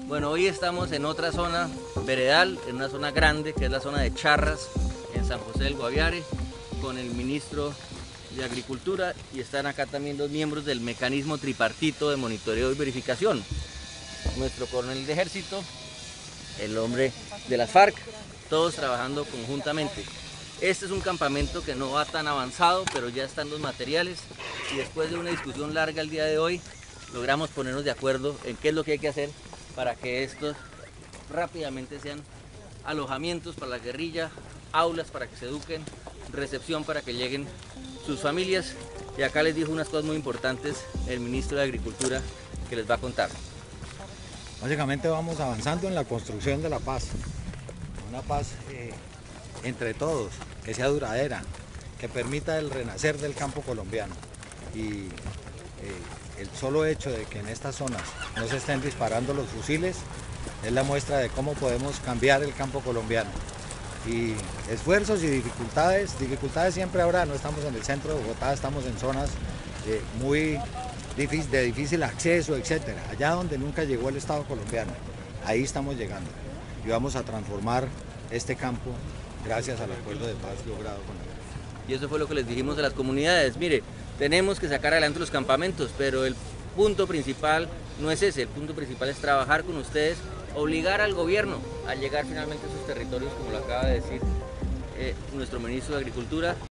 Bueno, hoy estamos en otra zona veredal, en una zona grande que es la zona de Charras, en San José del Guaviare, con el ministro de Agricultura, y están acá también los miembros del mecanismo tripartito de monitoreo y verificación. Nuestro coronel de ejército, el hombre de las FARC, todos trabajando conjuntamente. Este es un campamento que no va tan avanzado, pero ya están los materiales, y después de una discusión larga el día de hoy, logramos ponernos de acuerdo en qué es lo que hay que hacer para que estos rápidamente sean alojamientos para la guerrilla, aulas para que se eduquen, recepción para que lleguen sus familias. Y acá les dijo unas cosas muy importantes el ministro de Agricultura que les va a contar. Básicamente vamos avanzando en la construcción de la paz, una paz entre todos, que sea duradera, que permita el renacer del campo colombiano. Y el solo hecho de que en estas zonas no se estén disparando los fusiles es la muestra de cómo podemos cambiar el campo colombiano. Y esfuerzos y dificultades siempre habrá. No estamos en el centro de Bogotá, estamos en zonas de difícil acceso, etcétera. Allá donde nunca llegó el Estado colombiano, ahí estamos llegando. Y vamos a transformar este campo gracias al acuerdo de paz logrado con la... Y eso fue lo que les dijimos a las comunidades. Mire, tenemos que sacar adelante los campamentos, pero el punto principal no es ese. El punto principal es trabajar con ustedes, obligar al gobierno a llegar finalmente a esos territorios, como lo acaba de decir nuestro ministro de Agricultura.